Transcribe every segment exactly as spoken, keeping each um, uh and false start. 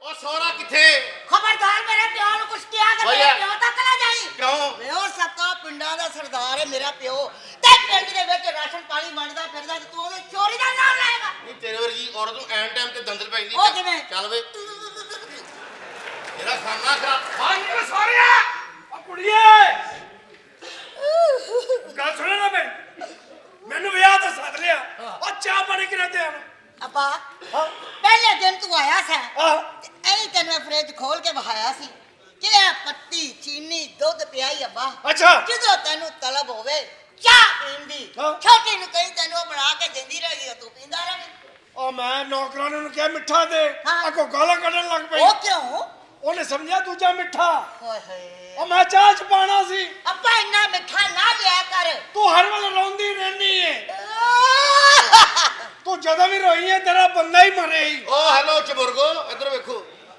ओ सोहरा किथे? खबरदार मेरे प्यो नु कुछ किया ते मेरे प्यो तक ना जाई। क्यों? वे ओ सत्ता पिंडां दा सरदार है मेरा प्यो ते पिंड दे विच राशन पानी वंडदा फिरदा ते तू ओदे चोरी दा नाम लाएगा। नहीं तेरे वर्गी औरत नु एन टाइम ते दंदल पैंदी। ओ किवें? चल वे तेरा खाना खराब। हां ये सोहरिया ओ कुड़िए गल सुन ना मैं मैनू विआह तो सद लिया ओ चाह पानी किने दे आवां? अब्बा पहले दिन तू आया सा हां ऐ तेन मैं फ्रिज खोल के बहाया सी कि ए पत्ती चीनी दूध पियाई अब्बा। अच्छा ਜਦੋਂ ਤੈਨੂੰ ਤਲਬ ਹੋਵੇ ਚਾਹ ਪੀਣ ਦੀ ਛੋਟੀ ਨੂੰ ਕਹੀਂ ਤੈਨੂੰ ਬਣਾ ਕੇ ਦਿੰਦੀ ਰਹੇਗੀ ਤੂੰ ਪੀਂਦਾ ਰਹੇ। ओ मैं नौकरां ਨੂੰ ਕਿਹਾ ਮਿੱਠਾ ਦੇ हाँ। ਅੱਗੋਂ ਗਾਲਾਂ ਕੱਢਣ ਲੱਗ ਪਈ। ਉਹ ਕਿਉਂ? ਉਹਨੇ ਸਮਝਿਆ ਦੂਜਾ ਮਿੱਠਾ। ਓਏ ਹੋਏ ਉਹ ਮੈਂ ਚਾਹ ਚ ਪਾਣਾ ਸੀ। ਅੱਬਾ ਇੰਨਾ ਮਿੱਠਾ ਨਾ ਲਿਆ ਕਰ। ਤੂੰ ਹਰ ਵੇਲੇ ਰੋਂਦੀ ਰਹਿੰਦੀ ਏ। ਤੂੰ ਜਦੋਂ ਵੀ ਰੋਈ ਏ ਤੇਰਾ ਬੰਦਾ ਹੀ ਮਰੇ ਹੀ। ओ हेलो चबुर्गो इधर देखो।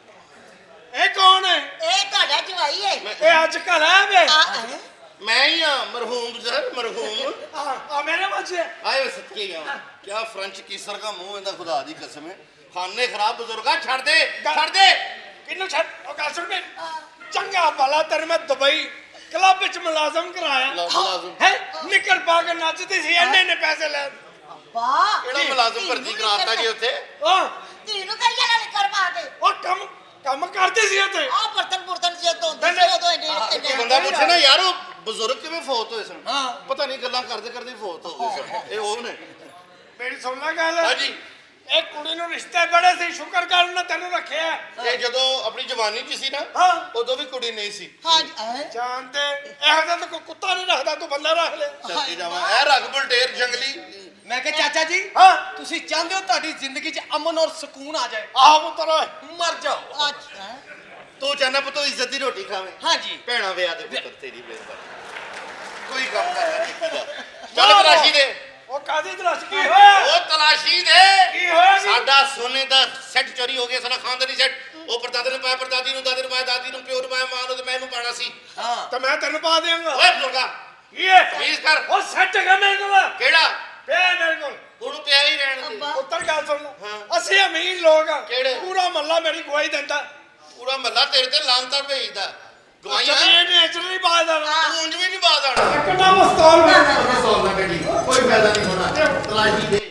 ਇਹ ਕੌਣ ਹੈ? ਇਹ ਤੁਹਾਡਾ ਜਵਾਈ ਹੈ। ਇਹ ਅੱਜ ਕੱਲ ਹੈ ਵੇ। मैं ही हां मरहूम सर मरहूम। ਆ ਆ ਮੇਰੇ ਬੱਚੇ आए सच्चे यार क्या फ्रेंच कीसर का मुंह इंदा खुदा दी कसम है। खाने खराब बुजुर्गा छड़ दे छड़ दे। ਕਿੰਨੂੰ ਛੱਡ ਉਹ ਗੱਲ ਸੁਣ ਮੈਂ ਚੰਗਾ ਭਲਾ ਤੈਨੂੰ ਮੈਂ ਦੁਬਈ ਕਲੱਬ ਵਿੱਚ ਮੁਲਾਜ਼ਮ ਕਰਾਇਆ ਮੁਲਾਜ਼ਮ ਹੈ ਨਿਕਲ ਪਾ ਕੇ ਨੱਚਦੀ ਸੀ ਇੰਨੇ ਨੇ ਪੈਸੇ ਲੈ। ਅੱਬਾ ਕਿਹੜਾ ਮੁਲਾਜ਼ਮ ਭਰਤੀ ਕਰਾਤਾ ਜੀ ਉੱਥੇ? ਹਾਂ ਤੀਨੂੰ ਕਹੀ ਜਾਣਾ ਨਿਕਰ ਪਾ ਕੇ। ਉਹ ਕੰਮ ਕੰਮ ਕਰਦੇ ਸੀ ਉੱਥੇ। ਆ ਬਰਤਨ ਬੁਰਤਨ ਜੇ ਧੋਂਦੇ ਸੀ ਉਦੋਂ ਇੰਨੇ ਇੱਕ ਇੰਨੇ ਬੰਦਾ ਪੁੱਛੇ ਨਾ ਯਾਰ ਉਹ ਬਜ਼ੁਰਗ ਕਿਵੇਂ ਫੌਤ ਹੋਏ ਸਨ? ਹਾਂ ਪਤਾ ਨਹੀਂ ਗੱਲਾਂ ਕਰਦੇ ਕਰਦੇ ਫੌਤ ਹੋ ਗਏ ਸਨ। ਇਹ ਉਹ ਨੇ। ਮੇਰੀ ਸੁਣ ਲੈ ਗੱਲ। ਹਾਂਜੀ ਇਹ ਕੁੜੀ ਨੂੰ ਰਿਸ਼ਤੇ ਬੜੇ ਸੀ ਸ਼ੁਕਰ ਕਰ ਉਹਨੇ ਤੈਨੂੰ ਰੱਖਿਆ। ਇਹ ਜਦੋਂ ਆਪਣੀ ਜਵਾਨੀ ਚ ਸੀ ਨਾ ਹਾਂ ਉਦੋਂ ਵੀ ਕੁੜੀ ਨਹੀਂ ਸੀ। ਹਾਂ ਜਾਨ ਤੇ ਇਹੋ ਜਿਹਾ ਤਾਂ ਕੋਈ ਕੁੱਤਾ ਨਹੀਂ ਰੱਖਦਾ ਤੂੰ ਬੰਦਾ ਰੱਖ ਲੈ। ਚੱਲਦੀ ਜਾਵਾਂ ਇਹ ਰਗ ਬਲਟੇਰ ਜੰਗਲੀ। मैं क्या चाचा जी हाँ तुसी चाहते हो ताड़ी जिंदगी च अमन और सुकून आ जाए? ਆਹ ਪੁੱਤਰ मर जाओ। ਅੱਛਾ ਤੂੰ ਚਾਹਨਾ ਪੁੱਤੋ ਇੱਜ਼ਤ ਦੀ ਰੋਟੀ ਖਾਵੇਂ। हाँ जी ਭੈਣਾ ਵਿਆਹ ਦੇ ਪੁੱਤਰ ਤੇਰੀ ਮਿਹਰਬਾਨੀ ਕੋਈ ਕੰਮ ਦਾ ਹੈ ਨਹੀਂ। ਚੱਲ ਤਲਾਸ਼ੀ ਦੇ। ਉਹ ਕਾਦੀ ਤਲਾਸ਼ ਕੀ ਹੋਇਆ? ਉਹ ਤਲਾਸ਼ੀ ਦੇ। ਕੀ ਹੋਇਆ ਸੀ? ਸਾਡਾ ਸੋਨੇ ਦਾ ਸੈੱਟ ਚੋਰੀ ਹੋ ਗਿਆ ਸਾਡਾ ਖਾਨਦਾਨੀ ਸੈੱਟ। ਉਹ ਪਰਦਾਦੇ ਨੇ ਪਾਇਆ ਪਰਦਾਦੀ ਨੂੰ ਦਾਦੇ ਨੂੰ ਪਾਇਆ ਦਾਦੀ ਨੂੰ ਪਿਓ ਨੂੰ ਪਾਇਆ ਮਾਂ ਨੂੰ ਤੇ ਮੈਨੂੰ ਪਾਣਾ ਸੀ। हाँ ਤਾਂ ਮੈਂ ਤੈਨੂੰ ਪਾ ਦੇਵਾਂਗਾ। ਓਏ ਬਜ਼ੁਰਗਾ ਕੀ ਹੈ? ਤਮੀਜ਼ ਕਰ। ਉਹ ਸੈੱਟ ਹੈਗਾ ਮੇਰੇ ਕੋਲ। ਕਿਹੜਾ? ਪਿਆ ਮੇਰੇ ਕੋਲ। ਉਹਨੂੰ ਪਿਆ ਹੀ ਰਹਿਣ ਦੇ। ਅੱਬਾ। ਉੱਤਰ ਗੱਲ ਸੁਣ ਹਾਂ। ਅਸੀਂ ਅਮੀਰ ਲੋਕ ਆ। ਕਿਹੜੇ? ਪੂਰਾ ਮੱਲਾ ਮੇਰੀ ਗਵਾਹੀ ਦਿੰਦਾ। ਪੂਰਾ ਮਹੱਲਾ ਤੇਰੇ ਤੇ ਲਾਂਤਾ ਭੇਜਦਾ। ਗਵਾਈਆਂ ਅੱਛਾ ਇਹ ਨੇਚਰਲੀ ਬਾਤ ਆ। ਤੂੰ ਉਂਝ ਵੀ ਨਹੀਂ ਬਾਜ਼ ਆਣਾ। ਕੱਟਾ ਮਸਤੌਲ ਮੈਂ ਸੌਦਾ ਗੱਡੀ ਕੋਈ ਫਾਇਦਾ ਨਹੀਂ ਹੋਣਾ। ਤਲਾਸ਼ੀ ਦੇ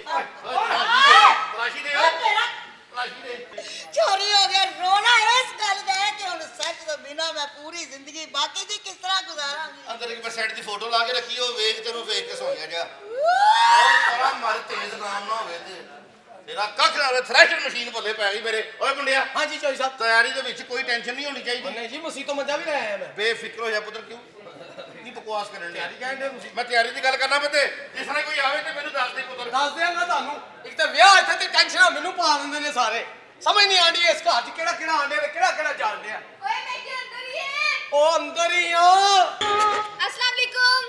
ਤਲਾਸ਼ੀ ਦੇ ਓ ਤੇਰਾ ਤਲਾਸ਼ੀ ਦੇ। ਚੋਰੀ ਹੋ ਗਿਆ ਰੋਣਾ ਇਸ ਗੱਲ ਦਾ ਹੈ ਕਿ ਹੁਣ ਸੱਚ ਤੋਂ ਬਿਨਾ ਮੈਂ ਪੂਰੀ ਜ਼ਿੰਦਗੀ ਬਾਕੀ ਦੀ ਕਿਸ ਤਰ੍ਹਾਂ ਗੁਜ਼ਾਰਾਂਗੀ। ਅੰਦਰ ਇੱਕ ਸੈੱਟ ਦੀ ਫੋਟੋ ਲਾ ਕੇ ਰੱਖੀ ਉਹ ਵੇਖ ਤੈਨੂੰ ਵੇਖ ਕੇ ਸੌਂ ਜਾ। ਉਹ ਸਾਰਾ ਮਰ ਤੇਜ਼ ਨਾਮ ਨਾ ਹੋਵੇ ਤੇ ਤੇਰਾ ਕੱਖ ਨਾ ਥ੍ਰੈਸ਼ਰ ਮਸ਼ੀਨ ਭੁੱਲੇ ਪੈ ਗਈ ਮੇਰੇ। ਓਏ ਮੁੰਡਿਆ हाँ जी चौधरी साहब। ਤਿਆਰੀ ਦੇ ਵਿੱਚ ਕੋਈ ਟੈਨਸ਼ਨ ਨਹੀਂ ਹੋਣੀ ਚਾਹੀਦੀ। नहीं जी मसीह तो मजा भी रहा है मैं। ਬੇਫਿਕਰ ਹੋ ਜਾ ਪੁੱਤਰ। ਕਿਉਂ ਕੀ ਬਕਵਾਸ ਕਰਨ ਡਿਆ? तैयारी कहने मसीह ਮੈਂ ਤਿਆਰੀ ਦੀ ਗੱਲ ਕਰਨਾ ਪਤੇ ਜਿਸ ਤਰ੍ਹਾਂ ਕੋਈ ਆਵੇ ਤੇ ਮੈਨੂੰ ਦੱਸ ਦੇ ਪੁੱਤਰ। दस देंगा तानू एक तो विआह इत्थे ते टेंशन मेनू पा दिंदे ने सारे। समझ नहीं आंदी इस घर च केड़ा केड़ा आंदे ते केड़ा केड़ा जान दिया। ओए मैं के अंदर ही है। ओ अंदर ही आ। अस्सलाम वालेकुम।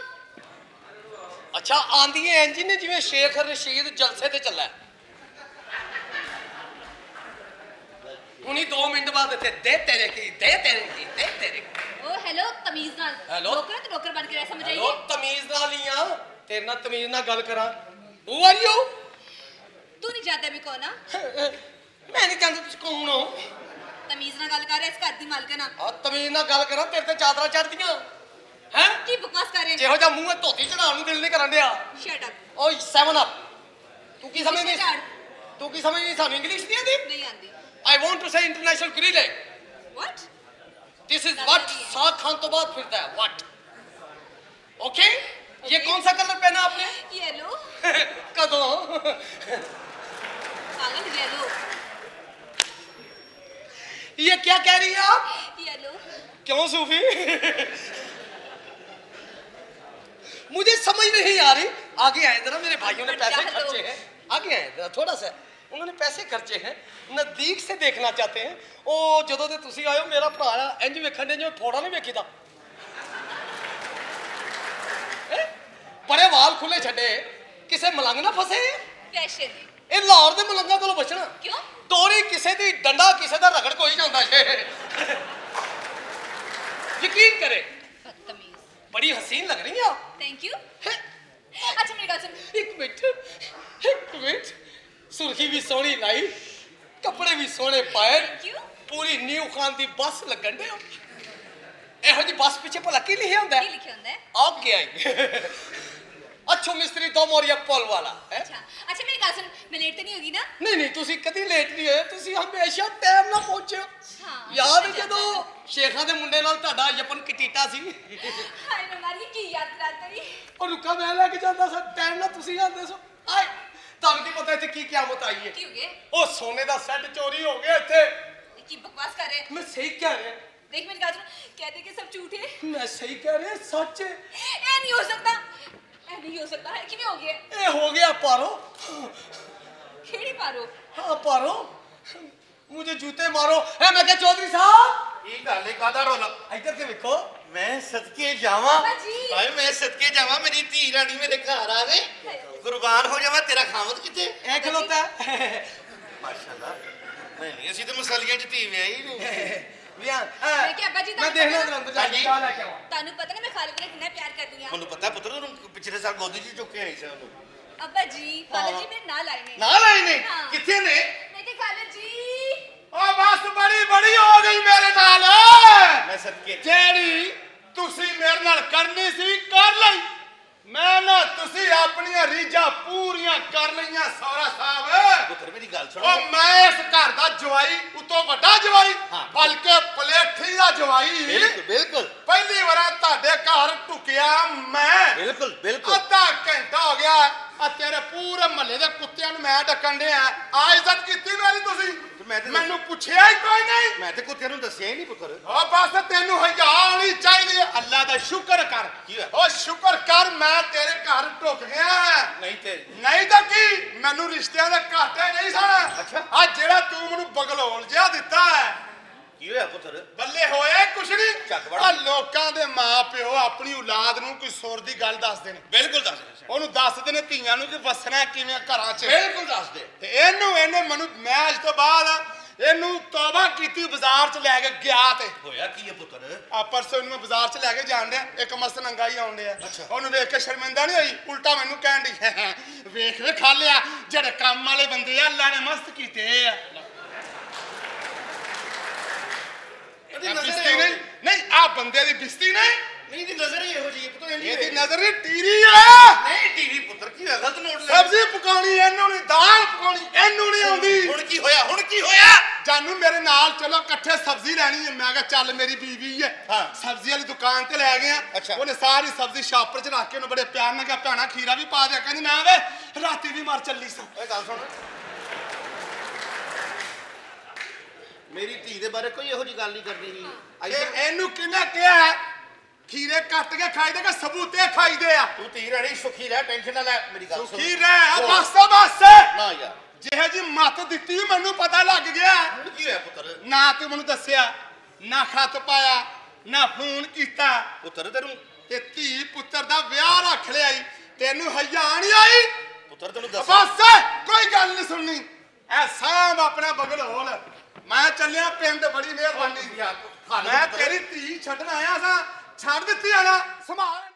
अच्छा आंदी है इंज ने जिवें शेख रशीद जलसे ते चला उन्हीं दो मिनट बाद इत्थे दे तेरे की दे तेरे की दे तेरे की। ओ हेलो तमीज नाल। हेलो। नौकर तो नौकर बन के रह समझ हेलो आइए। तमीज नाल ही आ तेरे नाल तमीज नाल गल करा। Who are you? तू नहीं जानता मैं कौन हां? मैं नहीं जानता तुम कौन हो। तमीज नाल गल कर रहा इस घर दी मालकन हां। आ तमीज नाल गल करा तेरे ते चादरा चढ़दियां हैं। की बकवास कर रहे ਜਿਹੋ ਜਿਹਾ ਮੂੰਹ ਹੈ ਧੋਤੀ ਚੜਾਉਣ ਨੂੰ ਦਿਲ ਨਹੀਂ ਕਰਨ ਡਿਆ। Shut up. ਓਏ ਸੈਵਨ ਅਪ ਤੂੰ ਕੀ ਸਮਝਦੀ ਝਾੜ। ਤੂੰ ਕੀ ਸਮਝਦੀ ਸਾਨੂੰ ਇੰਗਲਿਸ਼ ਨਹੀਂ ਆਉਂਦੀ? नहीं आंदी। I want to say international grille what? This is what साग खान तो बाद फिरता है व्हाट ओके। ये कौन सा कलर पहना आपने? येलो। कदों? पागल येलो। ये क्या कह रही है आप? येलो। क्यों सूफी? मुझे समझ नहीं आ रही। आगे आए जरा मेरे भाइयों ने पैसे खर्चे हैं। आगे आए जरा थोड़ा सा उन्होंने पैसे खर्चे हैं नजदीक से देखना चाहते हैं। ओ ਜਦੋਂ ਦੇ ਤੁਸੀਂ ਆਇਓ ਮੇਰਾ ਭਰਾ ਇੰਜ ਵੇਖਣ ਦੇ ਜਿਵੇਂ ਫੋੜਾ ਨਹੀਂ ਵੇਖੀਦਾ। ਬੜੇ ਵਾਲ ਖੁੱਲੇ ਛੱਡੇ ਕਿਸੇ ਮਲੰਗ ਨਾ ਫਸੇ। फैशन। ਇਹ ਲਾਹੌਰ ਦੇ ਮਲੰਗਾਂ ਕੋਲੋਂ ਬਚਣਾ। क्यों? ਤੋਰੀ ਕਿਸੇ ਦੀ ਡੰਡਾ ਕਿਸੇ ਦਾ ਰਗੜ ਕੋਈ ਜਾਂਦਾ ਜੇ। ਯਕੀਨ करे बदतमीज। बड़ी हसीन लग रही हैं आप। Thank you. अच्छा मेरी बात सुन। एक मिनट एक मिनट सुर्खी भी सोहनी लाई कपड़े भी सोहने पाए थैंक यू। ਪੂਰੀ ਨਿਊ ਖਾਨ ਦੀ ਬੱਸ ਲੱਗਣ ਦੇ ਇਹੋ ਜੀ ਬੱਸ ਪਿੱਛੇ ਭਲਾ ਕੀ ਲਿਖਿਆ ਹੁੰਦਾ ਕੀ ਲਿਖਿਆ ਹੁੰਦਾ ਹੈ ਆਪ ਗਿਆ ਹੀ ਅੱਛੋ ਮਿਸਤਰੀ ਦੋ ਮੋਰੀਆ ਪੁੱਲ ਵਾਲਾ ਹੈ ਅੱਛਾ ਅੱਛਾ ਮੇਰੀ ਗੱਲ ਸੁਣ ਮੈਂ ਲੇਟ ਤਾਂ ਨਹੀਂ ਹੋਗੀ ਨਾ ਨਹੀਂ ਨਹੀਂ ਤੁਸੀਂ ਕਦੀ ਲੇਟ ਨਹੀਂ ਹੋਏ ਤੁਸੀਂ ਹਮੇਸ਼ਾ ਟਾਈਮ ਨਾਲ ਪਹੁੰਚੇ ਹੋ ਹਾਂ ਯਾਦ ਹੈ ਜਦੋਂ ਸ਼ੇਖਾਂ ਦੇ ਮੁੰਡੇ ਨਾਲ ਤੁਹਾਡਾ ਯਪਨ ਕਟੀਟਾ ਸੀ ਹਾਏ ਮੈਂ ਮਾਰੀ ਕੀ ਯਾਦ ਕਰਾਤਾ ਹੀ ਉਹ ਰੁੱਕਾ ਮੈਂ ਲੈ ਕੇ ਜਾਂਦਾ ਸਾਂ ਟਾਈਮ ਨਾਲ ਤੁਸੀਂ ਆਉਂਦੇ ਸੋ ਆਏ ਤੁਹਾਨੂੰ ਕੀ ਪਤਾ ਇੱਥੇ ਕੀ ਕਿਆਮਤ ਆਈ ਹੈ ਕੀ ਹੋ ਗਿਆ ਉਹ ਸੋਨੇ ਦਾ ਸੈੱਟ ਚੋਰੀ ਹੋ ਗਿਆ ਇੱਥੇ ਇਹ ਕੀ ਬਕਵਾਸ ਕਰ ਰਹੇ ਮੈਂ ਸਹੀ ਕਹਿ ਰਿਹਾ देख मेरी गाजर कहते कि सब झूठ है ਮੈਂ ਸਹੀ ਕਹਿ ਰਿਹਾ ਸੱਚ ਹੈ ये नहीं हो सकता ये नहीं हो सकता है कि हो गया ਇਹ ਹੋ ਗਿਆ ਪਾਰੋ खेड़ी पारो हाँ पारो मुझे जूते मारो है मैं क्या चौधरी साहब ਇਹ ਗੱਲ ਇਹ ਕਾਦਾ ਰੋਲਾ इधर से देखो ਮੈਂ ਸਦਕੇ ਜਾਵਾਂ ਬਾਬਾ ਜੀ। ਹਾਏ ਮੈਂ ਸਦਕੇ ਜਾਵਾਂ ਮੇਰੀ ਧੀ ਰਾਣੀ ਮੇਰੇ ਘਰ ਆਵੇ ਕੁਰਬਾਨ ਹੋ ਜਾਵਾਂ ਤੇਰਾ ਖਾਵਤ ਕਿਤੇ ए खलोता है ਮਾਸ਼ਾਅੱਲਾ ਨਹੀਂ ਨਹੀਂ ਅਸੀਂ ਤਾਂ ਮਸਾਲੀਆਂ ਚ ਧੀ ਵਿਆਹੀ ਨਹੀਂ विहान मैं क्या अब्बा जी मैं ਤੁਹਾਨੂੰ देखना ਪਤਾ अंदर हाँ जाके जी। क्या लेके आऊं ਤੁਹਾਨੂੰ ਪਤਾ ਨਾ ਮੈਂ ਖਾਲਿਦ ਨੂੰ ਕਿੰਨਾ ਪਿਆਰ ਕਰਦੀ ਹਾਂ ਮੈਨੂੰ ਪਤਾ ਪੁੱਤਰ ਤੂੰ ਪਿਛਲੇ ਸਾਲ ਗੋਦੀ ਚ ਚੁੱਕ ਕੇ ਆਈ ਸੀ ਉਹਨੂੰ ਅੱਬਾ ਜੀ ਖਾਲਿਦ ਜੀ ਮੇਰੇ ਨਾਲ ਆਏ ਨੇ ਨਾਲ ਆਏ ਨੇ ਹਾਂ। ਕਿੱਥੇ ਨੇ ਮੈਂ ਕਿ ਖਾਲਿਦ ਜੀ ਓ ਬਸ ਬੜੀ ਬੜੀ ਹੋ ਗਈ ਮੇਰੇ ਨਾਲ ਮੈਂ ਸਦਕੇ ਜਿਹੜੀ ਤੁਸੀਂ ਮੇਰੇ ਨਾਲ ਕਰਨੀ ਸੀ ਕਰ ਲਈ ਮੈਂ ਨਾ ਤੁਸੀਂ ਆਪਣੀਆਂ ਰੀਝਾਂ ਪੂਰੀਆਂ ਕਰ ਲਈਆਂ ਸੌਰਾ ਸਾਹਿਬ ਪੁੱਤਰ ਮੇਰੀ ਗੱਲ ਸੁਣ ਓ ਮੈਂ ਇਸ ਘਰ ਦਾ ਜਵਾਈ ਉਤੋਂ ਵੱਡਾ ਜਵਾਈ ਹਾਂ। ਬਲਕਿ ਪਲੇਠੀ ਦਾ ਜਵਾਈ ਬਿਲਕੁਲ ਬਿਲਕੁਲ ਪਹਿਲੀ ਵਾਰ ਤੁਹਾਡੇ ਘਰ ਟੁਕਿਆ ਮੈਂ ਬਿਲਕੁਲ ਬਿਲਕੁਲ ਅੱਧਾ ਘੰਟਾ ਹੋ ਗਿਆ ਆ ਤੇਰੇ ਪੂਰੇ ਮਹੱਲੇ ਦੇ ਕੁੱਤਿਆਂ ਨੂੰ ਮੈਂ ਡੱਕਣ ਡਿਆ ਆ ਇੱਜ਼ਤ ਕੀਤੀ ਮੇਰੀ ਤੁਸੀਂ ਮੈਂ ਤੇ- ਮੈਨੂੰ ਪੁੱਛਿਆ ਹੀ ਕੋਈ ਨਹੀਂ ਮੈਂ ਤੇ ਕੁੱਤਿਆਂ ਨੂੰ ਦੱਸਿਆ ਹੀ ਨਹੀਂ ਪੁੱਤਰ ਓ ਬਸ ਤੈਨੂੰ ਹਯਾ ਆਉਣੀ ਚਾਹੀਦੀ ਹੈ ਅੱਲਾ ਦਾ ਸ਼ੁਕਰ ਕਰ ਕੀ ਹੋਇਆ? ਓ ਸ਼ੁਕਰ ਕਰ ਮੈਂ ਤੇਰੇ ਘਰ ਟੁਕ ਗਿਆ ਨਹੀਂ ਤੇ ਨਹੀਂ ਤਾਂ ਕੀ ਮੈਨੂੰ ਰਿਸ਼ਤਿਆਂ ਦੇ ਘਾਟੇ ਨਹੀਂ ਸਨ ਅੱਛਾ। ਆ ਜਿਹੜਾ ਤੂੰ ਮੈਨੂੰ ਬਗਲੋਲ ਜਿਹਾ ਦਿੱਤਾ ਹੈ ਕੀ ਹੋਇਆ ਪੁੱਤਰ ਬੱਲੇ ਹੋਇਆ ਕੁਛ ਨਹੀਂ ਚੱਕ ਵੜ। ਆ ਲੋਕਾਂ ਦੇ ਮਾਂ ਪਿਓ ਆਪਣੀ ਔਲਾਦ ਨੂੰ ਕੋਈ ਸੁਰ ਦੀ ਗੱਲ ਦੱਸਦੇ ਨੇ ਬਿਲਕੁਲ ਦੱਸ ਦੇ ਉਹਨੂੰ ਦੱਸਦੇ ਨੇ ਧੀਆਂ ਨੂੰ ਕਿ ਵਸਣਾ ਕਿਵੇਂ ਘਰਾਂ 'ਚ ਬਿਲਕੁਲ ਦੱਸ ਦੇ ਤੇ ਇਹਨੂੰ ਇਹਨੇ ਮੈਨੂੰ ਮੈਂ ਅੱਜ ਤੋਂ ਬਾਅਦ ਇਹਨੂੰ ਤੌਬਾ ਕੀਤੀ ਬਾਜ਼ਾਰ 'ਚ ਲੈ ਕੇ ਗਿਆ ਤੇ ਹੋਇਆ ਕੀ ਹੈ ਪੁੱਤਰ ਆ ਪਰਸੋਂ ਇਹਨੂੰ ਮੈਂ ਬਾਜ਼ਾਰ 'ਚ ਲੈ ਕੇ ਜਾਣ ਡਿਆ ਇੱਕ ਮਸਤ ਨੰਗਾ ਹੀ ਆਉਣ ਡਿਆ ਅੱਛਾ। ਉਹਨੂੰ ਵੇਖ ਕੇ ਸ਼ਰਮਿੰਦਾ ਨਹੀਂ ਹੋਈ ਉਲਟਾ ਮੈਨੂੰ ਕਹਿਣ ਡਈ ਵੇਖ ਵੇ ਖਾ ਲਿਆ ਜਿਹੜੇ ਕੰਮ ਵਾਲੇ ਬੰਦੇ ਆ ਅੱਲਾ ਨੇ ਮਸਤ ਕੀਤੇ ਆ ਇਹਦੀ ਇਹ ਨਜ਼ਰ ਬਿਸਤੀ ਇਹੋ ਨਹੀਂ ਜਿਹੀ- ਨਹੀਂ ਆ ਬੰਦੇ ਦੀ ਬਿਸਤੀ ਨਹੀਂ ਨਹੀਂ ਦੀ ਨਜ਼ਰ ਹੀ ਇਹੋ ਜਿਹੀ ਹੈ ਪੁੱਤਰ ਇਹਦੀ ਇਹਦੀ ਨਜ਼ਰ ਨਹੀਂ ਟੀਰੀ ਆ ਨਹੀਂ ਟੀਵੀ ਪੁੱਤਰ ਕੀ ਹੋਇਆ ਗਲਤ ਨੋਟ ਲੈ ਸਬਜ਼ੀ ਪਕਾਉਣੀ ਇਹਨੂੰ ਨਹੀਂ ਦਾਲ ਪਕਾਉਣੀ ਇਹਨੂੰ ਨਹੀਂ ਆਉਂਦੀ ਹੁਣ ਕੀ ਹੋਇਆ ਹੁਣ ਕੀ ਹੋਇਆ ਜਾਨੂ ਮੇਰੇ ਨਾਲ ਚਲੋ ਇਕੱਠੇ ਸਬਜ਼ੀ ਲੈਣੀ ਹੈ ਮੈਂ ਕਿਹਾ ਚੱਲ ਮੇਰੀ ਬੀਵੀ ਹੈ ਹਾਂ। ਸਬਜ਼ੀ ਵਾਲੀ ਦੁਕਾਨ ਤੇ ਲੈ ਗਏ ਆ ਅੱਛਾ। ਉਹਨੇ ਸਾਰੀ ਸਬਜ਼ੀ ਸ਼ਾਪਰ 'ਚ ਰੱਖ ਕੇ ਉਹਨੂੰ ਬੜੇ ਪਿਆਰ ਨਾਲ ਕਿਹਾ ਭੈਣਾ ਖੀਰਾ ਵੀ ਪਾ ਦਿਆ ਕਹਿੰਦੀ ਨਾ ਵੇ ਰਾਤੀ ਵੀ ਮਰ ਚੱਲੀ ਸਾਂ ਓਏ ਗੱਲ ਸੁਣ ਮੇਰੀ ਧੀ ਦੇ ਬਾਰੇ ਕੋਈ ਇਹੋ ਜਿਹੀ ਗੱਲ ਨਹੀਂ ਕਰਦੀ ਸੀ ਤੇ ਇੱਧਰ ਇਹਨੂੰ ਕਿਹਨੇ ਕਿਹਾ ਖੀਰੇ ਕੱਟ ਕੇ ਖਾਈਦੇ ਕਿ ਸਬੂਤੇ ਖਾਈਦੇ ਆ ਤੂੰ ਧੀ ਰਾਣੀ ਸੁਖੀ ਰਹਿ ਟੈਨਸ਼ਨ ਨਾ ਲੈ ਮੇਰੀ ਗੱਲ ਸੁਣ ਸੁਖੀ ਰਹਿ ਆ ਹੋਰ। ਬਸ ਬਸ ਨਾ ਯਾਰ ਜਿਹੇ ਜੀ ਮੱਤ ਦਿੱਤੀ ਮੈਨੂੰ ਪਤਾ ਲੱਗ ਗਿਆ ਹੁਣ ਕੀ ਹੋਇਆ ਪੁੱਤਰ ਨਾ ਤੂੰ ਮੈਨੂੰ ਦੱਸਿਆ ਨਾ ਖੱਤ ਪਾਇਆ ਨਾ ਫੋਨ ਕੀਤਾ ਪੁੱਤਰ ਤੈਨੂੰ ਤੇ ਧੀ ਪੁੱਤਰ ਦਾ ਵਿਆਹ ਰੱਖ ਲਿਆ ਈ ਤੈਨੂੰ ਹਯਾ ਨਹੀਂ ਆਈ ਪੁੱਤਰ ਤੈਨੂੰ ਦੱਸ ਬਸ ਕੋਈ ਗੱਲ ਨਹੀਂ ਸੁਣਨੀ ਐ ਸਾਂਭ ਆਪਣਾ ਬਗਲ ਹੋਲ ਮੈਂ ਚੱਲਿਆ ਪਿੰਡ ਬੜੀ ਮਿਹਰਬਾਨੀ ਯਾਰ ਖਾ ਲੈ ਮੈਂ ਪੁੱਤਰ। ਤੇਰੀ ਧੀ ਛੱਡਣ ਆਇਆ ਸਾਂ ਛੱਡ ਦਿੱਤੀ ਆ ਨਾ ਸੰਭਾਲ